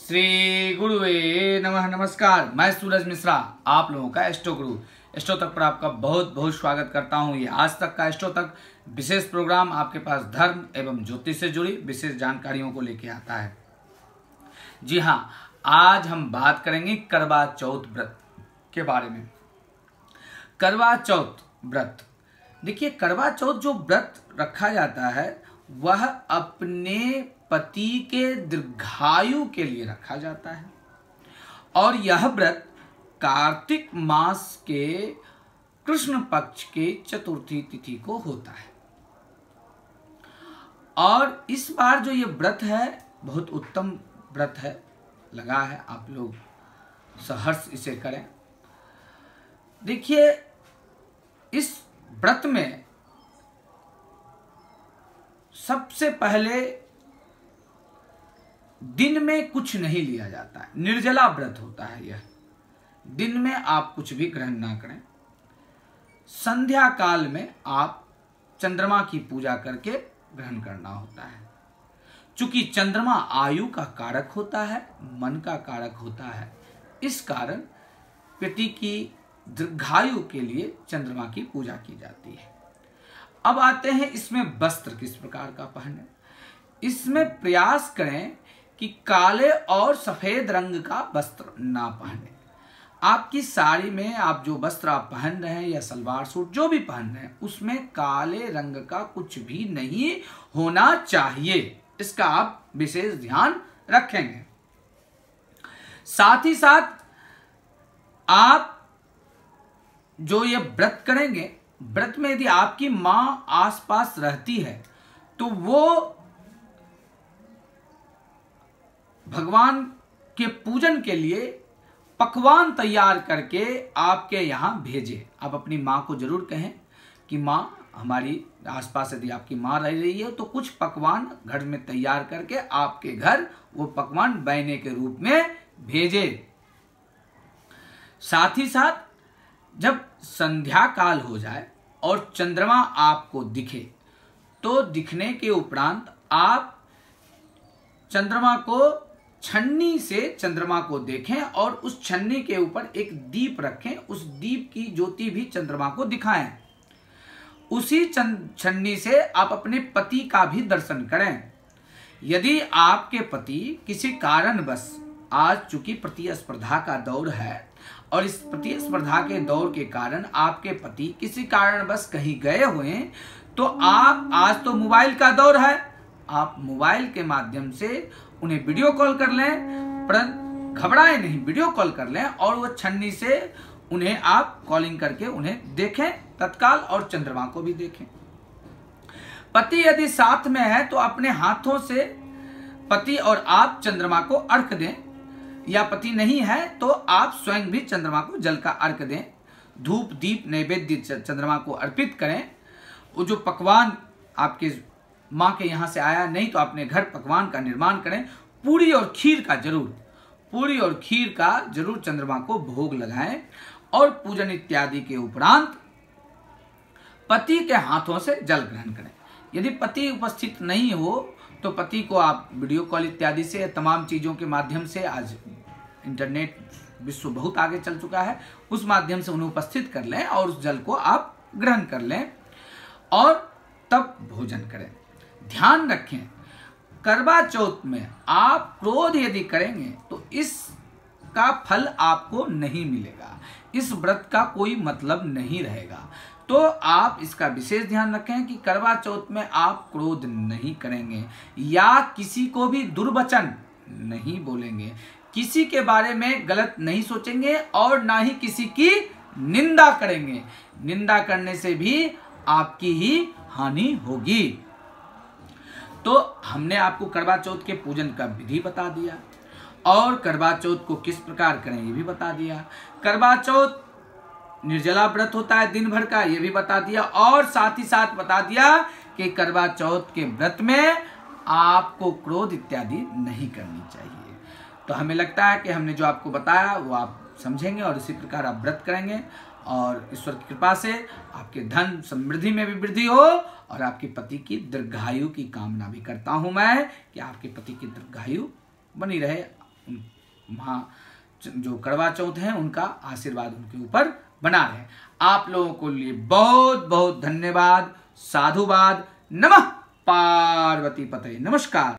श्री गुरुवे नमः। नमस्कार, मैं सूरज मिश्रा, आप लोगों का एस्ट्रो गुरु एस्ट्रो तक पर आपका बहुत बहुत स्वागत करता हूं। ये आज तक का एस्ट्रो तक विशेष प्रोग्राम आपके पास धर्म एवं ज्योतिष से जुड़ी विशेष जानकारियों को लेके आता है। जी हाँ, आज हम बात करेंगे करवा चौथ व्रत के बारे में। करवा चौथ व्रत, देखिए करवा चौथ जो व्रत रखा जाता है वह अपने पति के दीर्घायु के लिए रखा जाता है और यह व्रत कार्तिक मास के कृष्ण पक्ष के चतुर्थी तिथि को होता है। और इस बार जो ये व्रत है बहुत उत्तम व्रत है, लगा है आप लोग सहर्ष इसे करें। देखिए इस व्रत में सबसे पहले दिन में कुछ नहीं लिया जाता है, निर्जला व्रत होता है यह। दिन में आप कुछ भी ग्रहण ना करें। संध्या काल में आप चंद्रमा की पूजा करके ग्रहण करना होता है। चूंकि चंद्रमा आयु का कारक होता है, मन का कारक होता है, इस कारण पति की दीर्घायु के लिए चंद्रमा की पूजा की जाती है। अब आते हैं इसमें वस्त्र किस प्रकार का पहने। इसमें प्रयास करें कि काले और सफेद रंग का वस्त्र ना पहने। आपकी साड़ी में आप जो वस्त्र आप पहन रहे हैं या सलवार सूट जो भी पहन रहे हैं उसमें काले रंग का कुछ भी नहीं होना चाहिए, इसका आप विशेष ध्यान रखेंगे। साथ ही साथ आप जो ये व्रत करेंगे, व्रत में यदि आपकी मां आसपास रहती है तो वो भगवान के पूजन के लिए पकवान तैयार करके आपके यहाँ भेजे। आप अपनी माँ को जरूर कहें कि माँ हमारी आसपास यदि आपकी माँ रह रही है तो कुछ पकवान घर में तैयार करके आपके घर वो पकवान बहने के रूप में भेजे। साथ ही साथ जब संध्या काल हो जाए और चंद्रमा आपको दिखे तो दिखने के उपरांत आप चंद्रमा को छन्नी से चंद्रमा को देखें और उस छन्नी के ऊपर एक दीप रखें। उस दीप की ज्योति भी चंद्रमा को दिखाएं। उसी छन्नी से आप अपने पति का भी दर्शन करें। यदि आपके पति किसी कारणवश, आज चूंकि प्रतिस्पर्धा का दौर है और इस प्रतिस्पर्धा के दौर के कारण आपके पति किसी कारणवश कहीं गए हुए हैं तो आप, आज तो मोबाइल का दौर है, आप मोबाइल के माध्यम से उन्हें वीडियो कॉल कर लें। परंतु घबराएं नहीं, वीडियो कॉल कर लें और वो छन्नी से उन्हें आप कॉलिंग करके उन्हें देखें तत्काल और चंद्रमा को भी देखें। पति यदि साथ में है तो अपने हाथों से पति और आप चंद्रमा को अर्घ दें, या पति नहीं है तो आप स्वयं भी चंद्रमा को जल का अर्घ दें। धूप दीप नैवेद्य चंद्रमा को अर्पित करें। वो जो पकवान आपके माँ के यहाँ से आया, नहीं तो अपने घर पकवान का निर्माण करें। पूरी और खीर का जरूर चंद्रमा को भोग लगाएं और पूजन इत्यादि के उपरांत पति के हाथों से जल ग्रहण करें। यदि पति उपस्थित नहीं हो तो पति को आप वीडियो कॉल इत्यादि से, तमाम चीजों के माध्यम से, आज इंटरनेट विश्व बहुत आगे चल चुका है, उस माध्यम से उन्हें उपस्थित कर लें और उस जल को आप ग्रहण कर लें और तब भोजन करें। ध्यान रखें, करवा चौथ में आप क्रोध यदि करेंगे तो इसका फल आपको नहीं मिलेगा, इस व्रत का कोई मतलब नहीं रहेगा। तो आप इसका विशेष ध्यान रखें कि करवा चौथ में आप क्रोध नहीं करेंगे या किसी को भी दुर्वचन नहीं बोलेंगे, किसी के बारे में गलत नहीं सोचेंगे और ना ही किसी की निंदा करेंगे। निंदा करने से भी आपकी ही हानि होगी। तो हमने आपको करवा चौथ के पूजन का विधि बता दिया और करवा चौथ को किस प्रकार करें ये भी बता दिया। करवा चौथ निर्जला व्रत होता है दिन भर का, ये भी बता दिया। और साथ ही साथ बता दिया कि करवा चौथ के व्रत में आपको क्रोध इत्यादि नहीं करनी चाहिए। तो हमें लगता है कि हमने जो आपको बताया वो आप समझेंगे और इसी प्रकार आप व्रत करेंगे और ईश्वर की कृपा से आपके धन समृद्धि में भी वृद्धि हो और आपके पति की दीर्घायु की कामना भी करता हूं मैं कि आपके पति की दीर्घायु बनी रहे, जो करवा चौथ हैं उनका आशीर्वाद उनके ऊपर बना रहे। आप लोगों को लिए बहुत बहुत धन्यवाद, साधुवाद। नमः पार्वती पते, नमस्कार।